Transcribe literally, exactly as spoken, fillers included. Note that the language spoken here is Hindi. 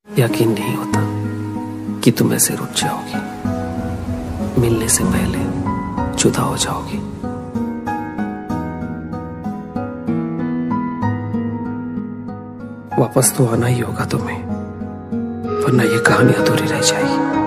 यकीन नहीं होता कि तुम ऐसे रुठ जाओगी, मिलने से पहले जुदा हो जाओगी। वापस तो आना ही होगा तुम्हें, वरना ये कहानी अधूरी रह जाएगी।